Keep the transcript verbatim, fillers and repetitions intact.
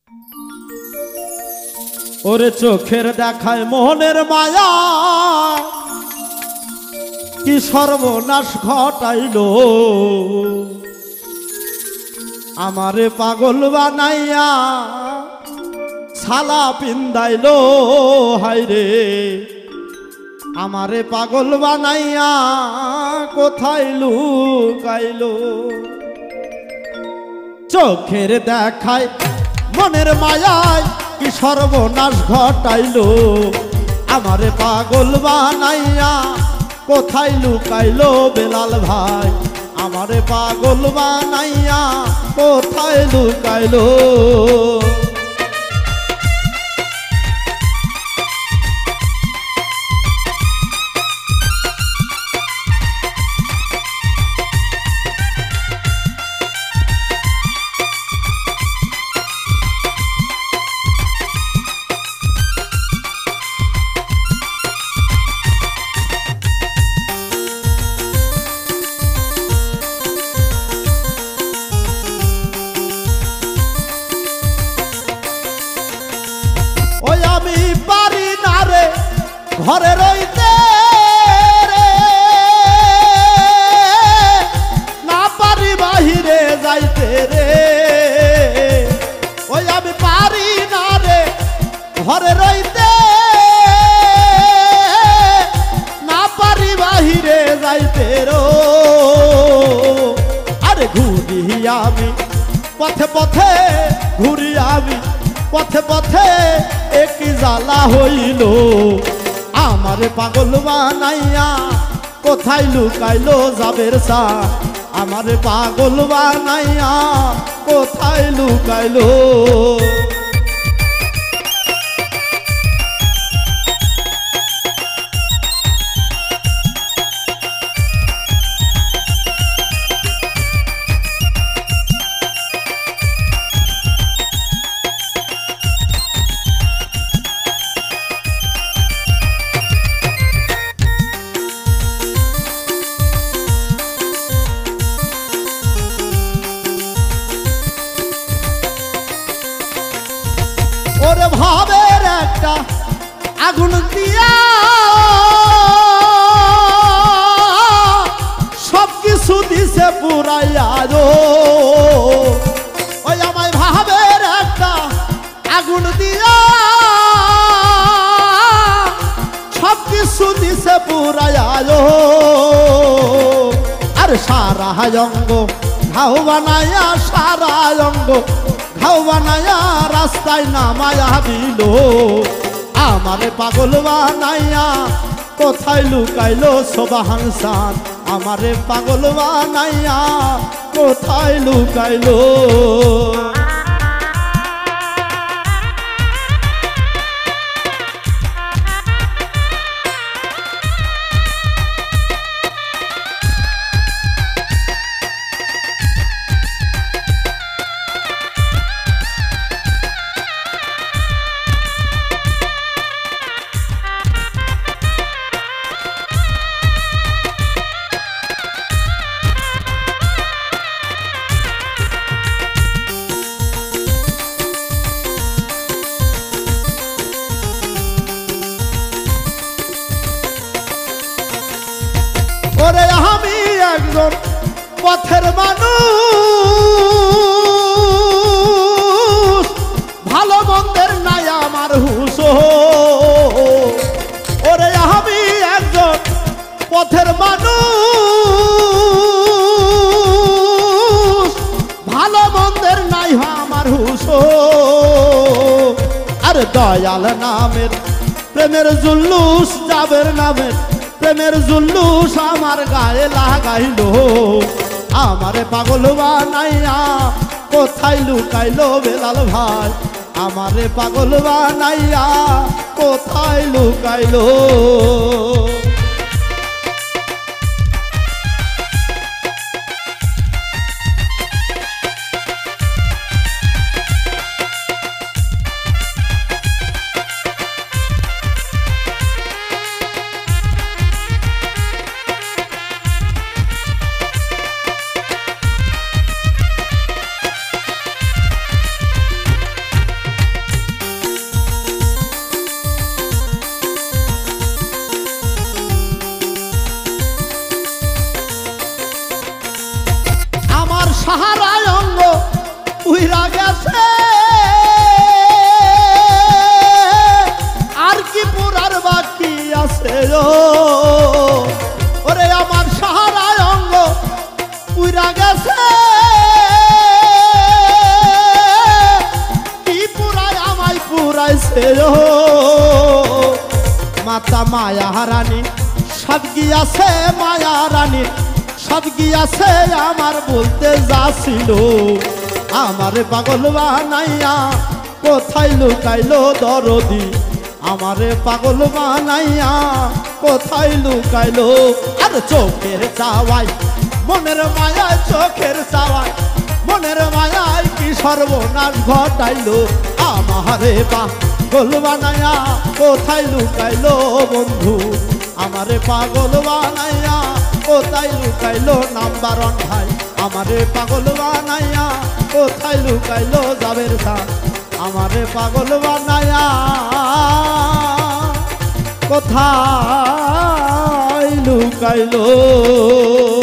ওরে চোখের দেখায় মোহনের মায়া কি সর্বনাশ ঘটাইলো, আমারে পাগল বানাইয়া ছালা পিন্দাইলো। হায়রে আমারে পাগল বানাইয়া কোথায় লুকাইলো। চোখের দেখায় মনের মায়ায় কি সর্বনাশ ঘটাইলো, আমারে পাগল বানাইয়া কোথায় লুকাইলো। বেলাল ভাই আমারে পাগল বানাইয়া কোথায় লুকাইলো। ঘরে রইতে রে না পারি বাহিরে যাইতে রে, ওই আমি পারি না রে ঘরে রইতে না পারি বাহিরে যাইতে রো। আরে ঘুরি আমি পথে পথে ঘুরি আমি পথে পথে একই জ্বালা হইল, আমারে পাগল বানাইয়া কোথায় লুকাইলো। জাবের সা আমারে পাগল বানাইয়া কোথায় লুকাইলো। ওরে ভাবের একটা আগুন দিয়া সব কিছু দিছে পুরাইয়া গো, ওই আমায় ভাবের একটা আগুন দিয়া সব কিছু দিছে পুরাইয়া গো। আর সারা অঙ্গ ঘাও বানাইয়া সারা অঙ্গ ঘাও বানাইয়া রাস্তায় নামায়া দিল, আমারে পাগল বানাইয়া কোথায় লুকাইলো। সোবাহান সান আমারে পাগল বানাইয়া কোথায় লুকাইলো। ওরে আমি একজন পথের মানুষ, ভালো মন্দের নাই আমার হুঁশ। ওরে আমি একজন পথের মানুষ, ভালো মন্দের নাই আমার হুঁশ। আরে দয়াল নামের প্রেমের জুল্লুস, জাবের নামের প্রেমের জুল্লুস আমার গায়ে লাগাইলো, আমারে পাগল বানাইয়া কোথায় লুকাইলো। বেলাল ভাই আমারে পাগল বানাইয়া কোথায় লুকাইলো। পালাইছে ও মাতা মায়া রানী সব গিয়াছে মায়া রানীর সব গিয়াছে আমার বলতে যাচ্ছিল আমারে পাগল বানাইয়া কোথায় লুকাইলো দরদি আমারে পাগল বানাইয়া কোথায় লুকাইলো আর চোখের চাওয়াই মনের মায়ায় চোখের চাওয়াই মনের মায়ায় কি সর্বনাশ ঘটাইলো আমারে পাগল বানাইয়া কোথায় লুকাইলো বন্ধু আমারে পাগল বানাইয়া কোথায় লুকাইলো নাম্বার ওয়ান ভাই আমারে পাগল বানাইয়া কোথায় লুকাইলো যাবের সাথ আমারে পাগল বানাইয়া কোথায় লুকাইলো।